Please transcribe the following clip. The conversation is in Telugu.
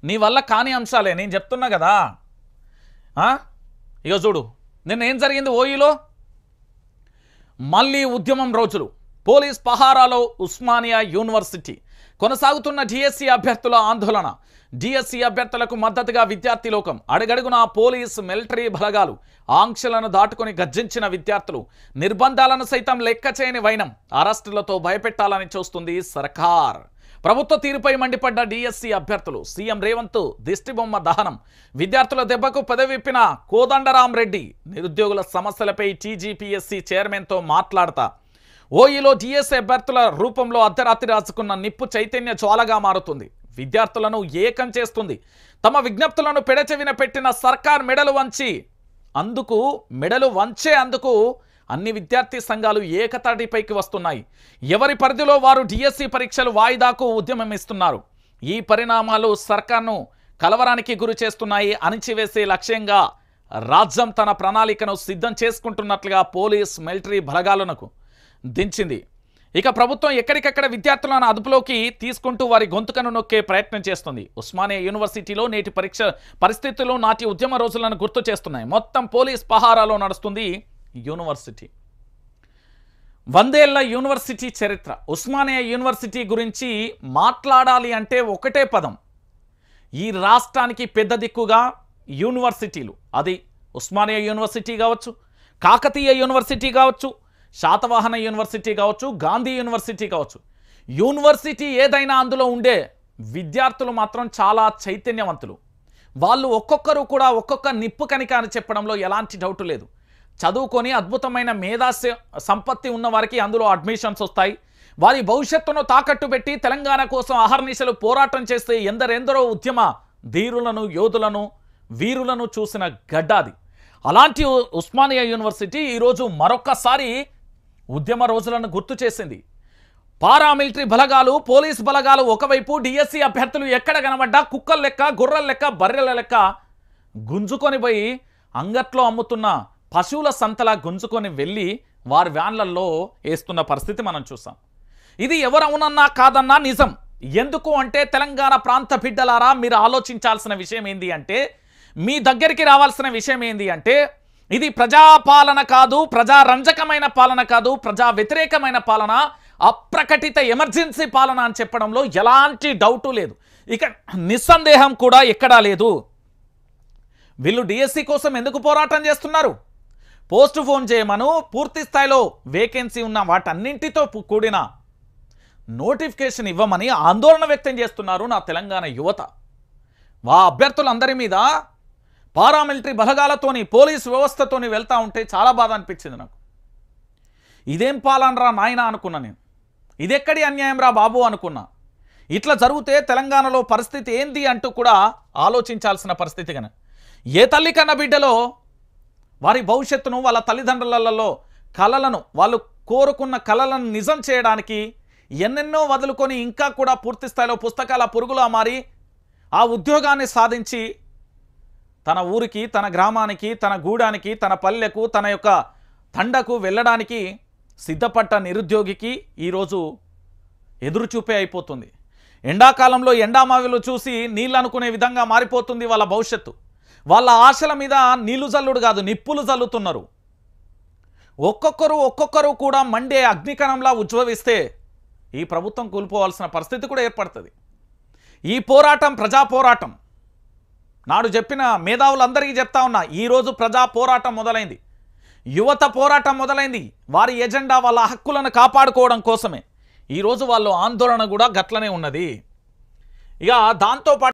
నీ వల్ల కాని అంశాలే నేను చెప్తున్నా కదా. ఇక చూడు నిన్న ఏం జరిగింది ఓయూలో. మళ్ళీ ఉద్యమం రోజులు. పోలీస్ పహారాలో ఉస్మానియా యూనివర్సిటీ. కొనసాగుతున్న డిఎస్సి అభ్యర్థుల ఆందోళన. డిఎస్సి అభ్యర్థులకు మద్దతుగా విద్యార్థి లోకం. అడుగడుగునా పోలీసు మిలిటరీ బలగాలు. ఆంక్షలను దాటుకొని గర్జించిన విద్యార్థులు. నిర్బంధాలను సైతం లెక్క చేయని వైనం. అరెస్టులతో భయపెట్టాలని చూస్తుంది సర్కార్. ప్రభుత్వ తీరుపై మండిపడ్డ డిఎస్సి అభ్యర్థులు. సీఎం రేవంత్ దిష్టిబొమ్మ దహనం. విద్యార్థుల దెబ్బకు పెదవిప్పిన కోదండరాం రెడ్డి. నిరుద్యోగుల సమస్యలపై టీజీపీఎస్సీ చైర్మన్తో మాట్లాడతా. ఓయూలో డిఎస్సి అభ్యర్థుల రూపంలో అర్ధరాత్రి రాజుకున్న నిప్పు చైతన్య జ్వాలగా మారుతుంది. విద్యార్థులను ఏకం చేస్తుంది. తమ విజ్ఞప్తులను పెడచెవిన పెట్టిన సర్కార్ మెడలు వంచేందుకు అన్ని విద్యార్థి సంఘాలు ఏకతాటిపైకి వస్తున్నాయి. ఎవరి పరిధిలో వారు డిఎస్సి పరీక్షలు వాయిదాకు ఉద్యమమిస్తున్నారు. ఈ పరిణామాలు సర్కార్ను కలవరానికి గురి చేస్తున్నాయి. అణిచివేసే లక్ష్యంగా రాజ్యం తన ప్రణాళికను సిద్ధం చేసుకుంటున్నట్లుగా పోలీస్ మిలిటరీ బలగాలకు దించింది. ఇక ప్రభుత్వం ఎక్కడికక్కడ విద్యార్థులను అదుపులోకి తీసుకుంటూ వారి గొంతుకను నొక్కే ప్రయత్నం చేస్తుంది. ఉస్మానియా యూనివర్సిటీలో నేటి పరీక్ష పరిస్థితులు నాటి ఉద్యమ రోజులను గుర్తు చేస్తున్నాయి. మొత్తం పోలీస్ పహారాలో నడుస్తుంది యూనివర్సిటీ. 100 ఏళ్ల యూనివర్సిటీ చరిత్ర. ఉస్మానియా యూనివర్సిటీ గురించి మాట్లాడాలి అంటే ఒకటే పదం. ఈ రాష్ట్రానికి పెద్ద దిక్కుగా యూనివర్సిటీలు. అది ఉస్మానియా యూనివర్సిటీ కావచ్చు, కాకతీయ యూనివర్సిటీ కావచ్చు, శాతవాహన యూనివర్సిటీ కావచ్చు, గాంధీ యూనివర్సిటీ కావచ్చు. యూనివర్సిటీ ఏదైనా అందులో ఉండే విద్యార్థులు మాత్రం చాలా చైతన్యవంతులు. వాళ్ళు ఒక్కొక్కరు కూడా ఒక్కొక్క నిప్పు కణిక అని చెప్పడంలో ఎలాంటి డౌట్ లేదు. చదువుకొని అద్భుతమైన మేధా సంపత్తి ఉన్న వారికి అందులో అడ్మిషన్స్ వస్తాయి. వారి భవిష్యత్తును తాకట్టు పెట్టి తెలంగాణ కోసం అహర్నిశలు పోరాటం చేస్తే ఎందరెందరో ఉద్యమ ధీరులను, యోధులను, వీరులను చూసిన గడ్డాది. అలాంటి ఉస్మానియా యూనివర్సిటీ ఈరోజు మరొక్కసారి ఉద్యమ రోజులను గుర్తు చేసింది. పారామిలిటరీ బలగాలు, పోలీస్ బలగాలు ఒకవైపు, డిఎస్సి అభ్యర్థులు ఎక్కడ కనబడ్డా కుక్కల లెక్క, గుర్రల లెక్క, బర్రెల లెక్క గుంజుకొని పోయి అంగట్లో అమ్ముతున్న పశువుల సంతలా గుంజుకొని వెళ్ళి వారి వ్యాన్లలో వేస్తున్న పరిస్థితి మనం చూసాం. ఇది ఎవరవునన్నా కాదన్నా నిజం. ఎందుకు అంటే తెలంగాణ ప్రాంత బిడ్డలారా మీరు ఆలోచించాల్సిన విషయం ఏంది అంటే, మీ దగ్గరికి రావాల్సిన విషయం ఏంది అంటే, ఇది ప్రజాపాలన కాదు, ప్రజారంజకమైన పాలన కాదు, ప్రజా వ్యతిరేకమైన పాలన, అప్రకటిత ఎమర్జెన్సీ పాలన అని చెప్పడంలో ఎలాంటి డౌటు లేదు. ఇక నిస్సందేహం కూడా ఎక్కడా లేదు. వీళ్ళు డిఎస్సి కోసం ఎందుకు పోరాటం చేస్తున్నారు? పోస్ట్ పోన్ చేయమను, పూర్తి స్థాయిలో వేకెన్సీ ఉన్న వాటన్నింటితో కూడిన నోటిఫికేషన్ ఇవ్వమని ఆందోళన వ్యక్తం చేస్తున్నారు నా తెలంగాణ యువత. వా అభ్యర్థులందరి మీద పారామిలిటరీ బలగాలతోని, పోలీసు వ్యవస్థతోని వెళ్తూ ఉంటే చాలా బాధ అనిపించింది నాకు. ఇదేం పాలనరా నాయన అనుకున్నా నేను. ఇదెక్కడి అన్యాయం రా బాబు అనుకున్నా. ఇట్లా జరిగితే తెలంగాణలో పరిస్థితి ఏంది అంటూ కూడా ఆలోచించాల్సిన పరిస్థితి కన. ఏ తల్లి కన్న బిడ్డలో వారి భవిష్యత్తును, వాళ్ళ తల్లిదండ్రులలో కలలను, వాళ్ళు కోరుకున్న కలలను నిజం చేయడానికి ఎన్నెన్నో వదులుకొని ఇంకా కూడా పూర్తి స్థాయిలో పుస్తకాల పురుగులా మారి ఆ ఉద్యోగాన్ని సాధించి తన ఊరికి, తన గ్రామానికి, తన గూడానికి, తన పల్లెకు, తన యొక్క తండకు వెళ్ళడానికి సిద్ధపడ్డ నిరుద్యోగికి ఈరోజు ఎదురుచూపే అయిపోతుంది. ఎండాకాలంలో ఎండామావిలు చూసి నీళ్ళు అనుకునే విధంగా మారిపోతుంది వాళ్ళ భవిష్యత్తు. వాళ్ళ ఆశల మీద నీళ్లు జల్లుడు కాదు, నిప్పులు జల్లుతున్నారు. ఒక్కొక్కరు కూడా మండే అగ్నికణంలా ఉజ్వలిస్తే ఈ ప్రభుత్వం కూలిపోవాల్సిన పరిస్థితి కూడా ఏర్పడుతుంది. ఈ పోరాటం ప్రజా పోరాటం. నాడు చెప్పిన మేధావులందరికీ చెప్తా ఉన్నా, ఈరోజు ప్రజా పోరాటం మొదలైంది, యువత పోరాటం మొదలైంది. వారి ఎజెండా వాళ్ళ హక్కులను కాపాడుకోవడం కోసమే. ఈరోజు వాళ్ళ ఆందోళన కూడా గట్లనే ఉన్నది. ఇక దాంతోపాటు